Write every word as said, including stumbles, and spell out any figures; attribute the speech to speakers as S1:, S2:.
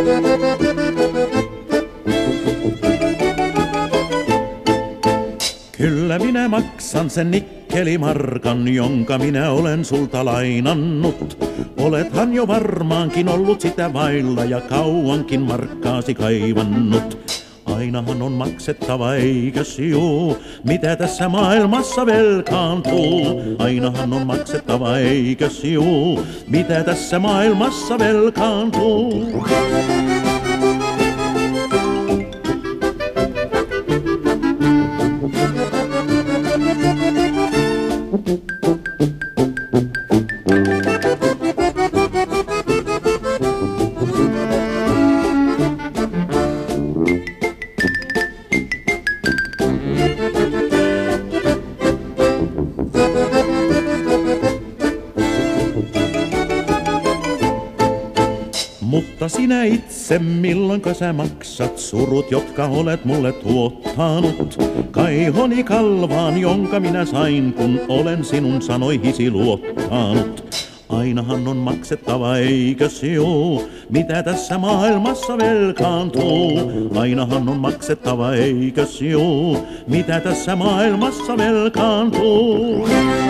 S1: Kyllä minä maksan sen nikkelimarkan, jonka minä olen sulta lainannut. Olethan jo varmaankin ollut sitä vailla ja kauankin markkaasi kaivannut. Ainahan on maksettava, eikös juu, mitä tässä maailmassa velkaantuu. Ainahan on maksettava, eikös juu, mitä tässä maailmassa velkaantuu. Mutta sinä itse, milloinka sä maksat surut, jotka olet mulle tuottanut? Kaihoni kalvaan, jonka minä sain, kun olen sinun sanoihisi luottanut. Ainahan on maksettava, eikös juu, mitä tässä maailmassa velkaantuu. Ainahan on maksettava, eikös juu, mitä tässä maailmassa velkaantuu.